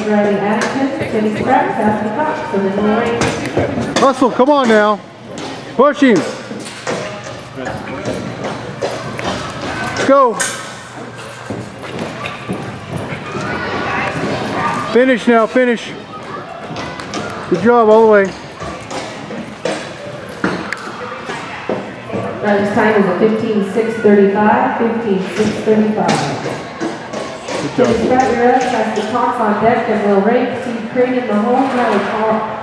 Riley Addington, Timmy Scrap, Casper Cox, so then we'll race. Russell, come on now. Push him. Let's go. Finish now, finish. Good job all the way. Riley's time is a 15.635, 15.635. Good job. Timmy Scrap, you're up. Casper Cox on deck, and we'll race. Steve Crane in the home. Riley